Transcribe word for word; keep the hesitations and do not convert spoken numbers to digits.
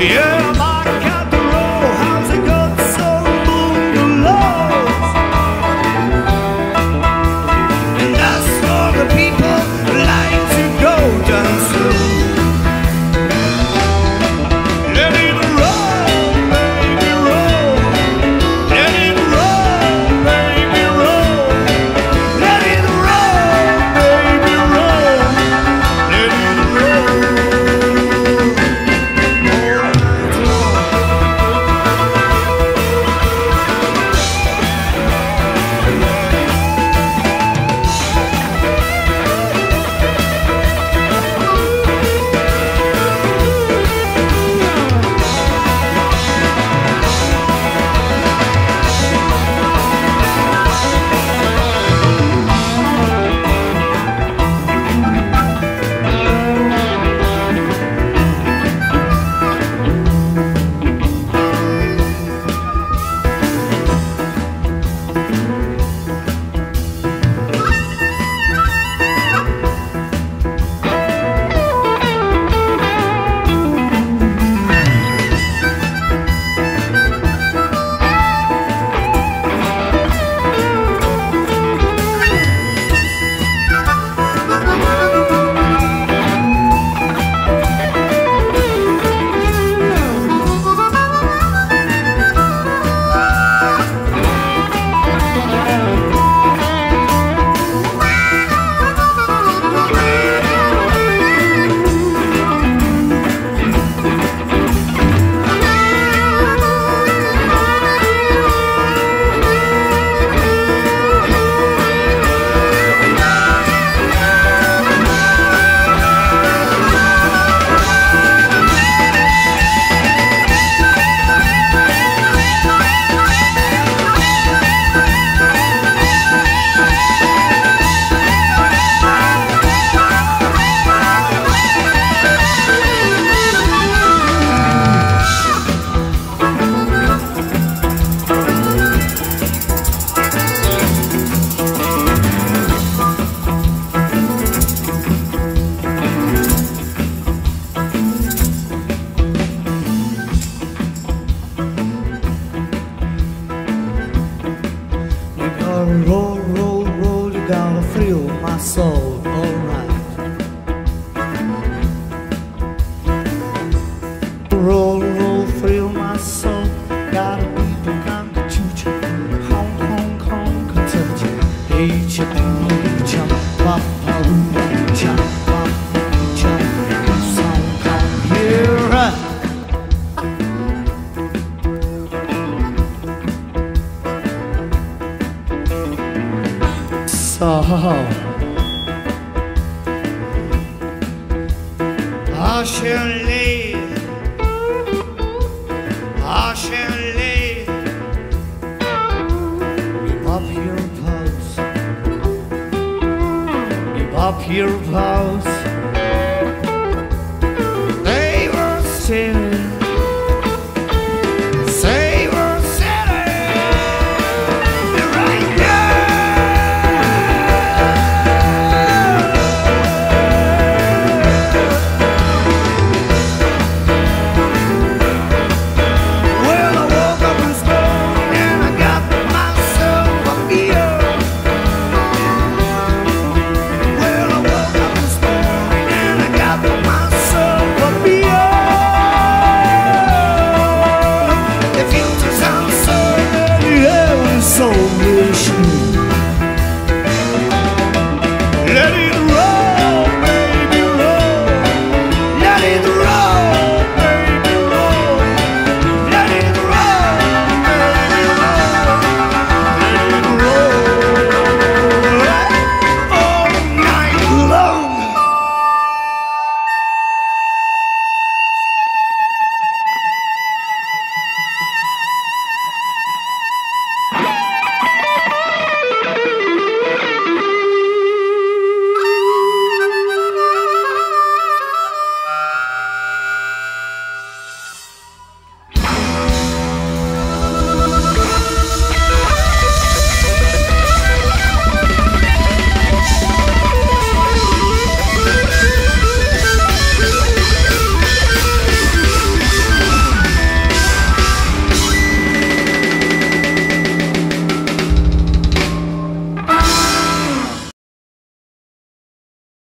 Yeah, Mark got the roll. How's it got so low? And that's for the people who like to go down slow. Let it roll, baby, roll. Let it roll, baby, roll. Let it roll, baby, roll. Let it roll. Roll, roll, roll, you gotta thrill my soul, alright. Roll, roll, thrill my soul, gotta beat the conga choo-choo. Hong Kong, Kong, Kentucky. Hey, chum, hey, chum, wop, wop, chum, wop, chum, song, come here, right. So I shall live, I shall live. Give up your pose, give up your pose.